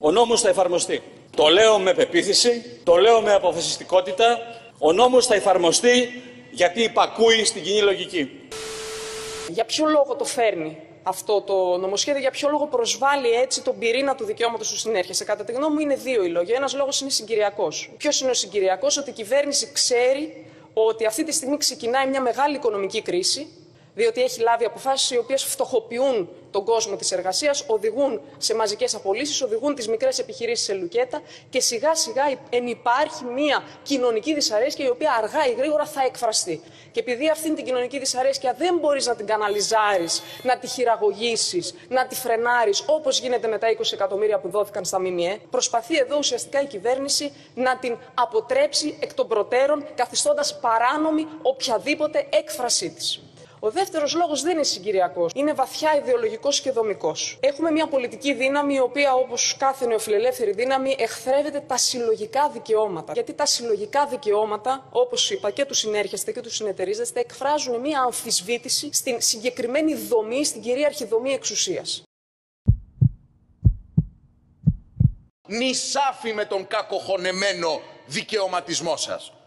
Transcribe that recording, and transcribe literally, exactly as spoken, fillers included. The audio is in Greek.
Ο νόμος θα εφαρμοστεί. Το λέω με πεποίθηση, το λέω με αποφασιστικότητα. Ο νόμος θα εφαρμοστεί γιατί υπακούει στην κοινή λογική. Για ποιο λόγο το φέρνει αυτό το νομοσχέδιο, για ποιο λόγο προσβάλλει έτσι τον πυρήνα του δικαιώματος του συνέρχεσαι? Κατά τη γνώμη μου είναι δύο οι λόγοι. Ένας λόγος είναι συγκυριακός. Ποιος είναι ο συγκυριακός? Ότι η κυβέρνηση ξέρει ότι αυτή τη στιγμή ξεκινάει μια μεγάλη οικονομική κρίση, διότι έχει λάβει αποφάσεις οι οποίες φτωχοποιούν τον κόσμο της εργασίας, οδηγούν σε μαζικές απολύσεις, οδηγούν τις μικρές επιχειρήσεις σε λουκέτα και σιγά σιγά υπάρχει μια κοινωνική δυσαρέσκεια η οποία αργά ή γρήγορα θα εκφραστεί. Και επειδή αυτήν την κοινωνική δυσαρέσκεια δεν μπορείς να την καναλιζάρεις, να τη χειραγωγήσεις, να τη φρενάρεις όπως γίνεται με τα είκοσι εκατομμύρια που δόθηκαν στα ΜΜΕ, προσπαθεί εδώ ουσιαστικά η κυβέρνηση να την αποτρέψει εκ των προτέρων, καθιστώντας παράνομη οποιαδήποτε έκφρασή της. Ο δεύτερος λόγος δεν είναι συγκυριακός, είναι βαθιά ιδεολογικός και δομικός. Έχουμε μια πολιτική δύναμη η οποία, όπως κάθε νεοφιλελεύθερη δύναμη, εχθρεύεται τα συλλογικά δικαιώματα. Γιατί τα συλλογικά δικαιώματα, όπως είπα, και του συνέρχεστε και του συνεταιρίζεστε, εκφράζουν μια αμφισβήτηση στην συγκεκριμένη δομή, στην κυρίαρχη δομή εξουσίας. Νησάφι με τον κακοχωνεμένο δικαιωματισμό σας.